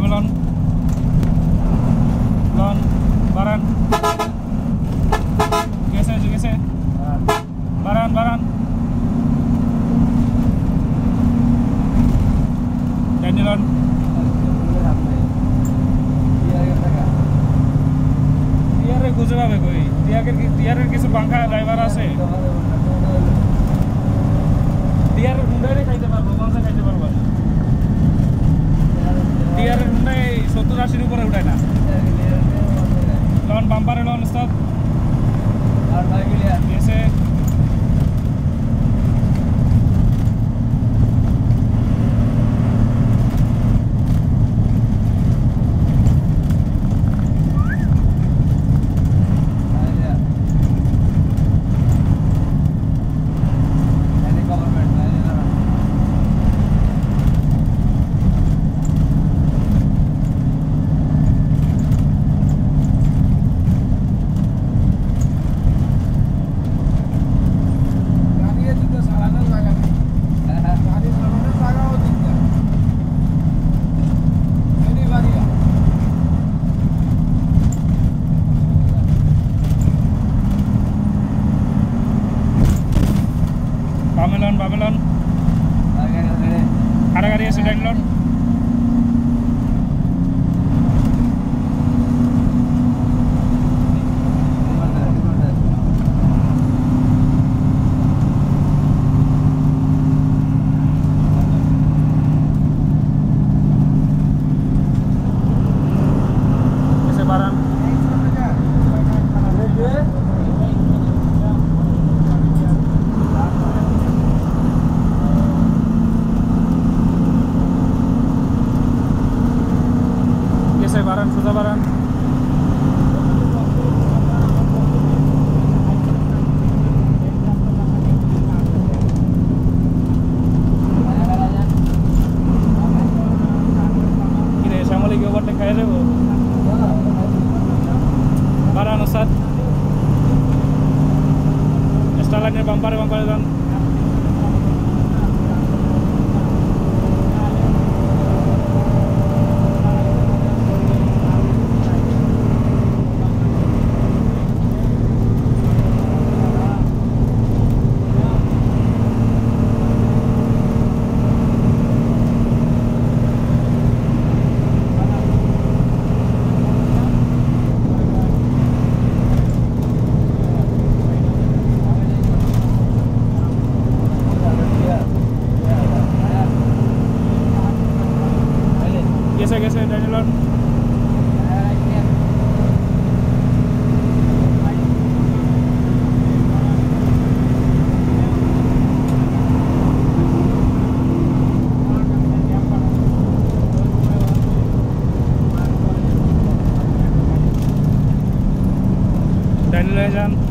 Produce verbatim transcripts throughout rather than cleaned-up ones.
Babylon lon baran geser geser baran baran Danielon টিয়ারে খুঁজে পাবে কই টিয়ারের টিয়ারের কিছু পাঙ্খা ড্রাইভার আছে টিয়ারের হুন্ডারে খাইতে পারবো কোনটা খাইতে পারবো টিয়ারের হুন্ডাই সত্তর আশির উপরে উঠায় না লন বাম্পারে লন স্টপ আর ভাই গিয়া এসে Babylon, Babylon. Ada garis sedang lon. Kesebaran. Baran, susah baran. Ini sama lagi overtake kayak deh bu. Baran Ustad. Estalannya bumper bumper kan. Geser geser Danielon. Danielon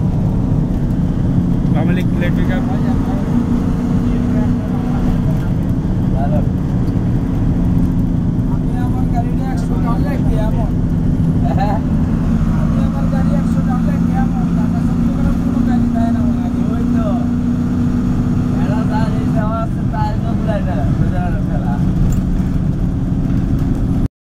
pemilik electrical Halo. Aku yang garis dia sudah lek dia mon.